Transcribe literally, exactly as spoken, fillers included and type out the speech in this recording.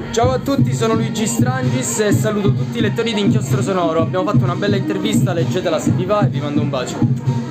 Ciao a tutti, sono Luigi Strangis e saluto tutti i lettori di Inchiostro Sonoro. Abbiamo fatto una bella intervista, leggetela se vi va e vi mando un bacio.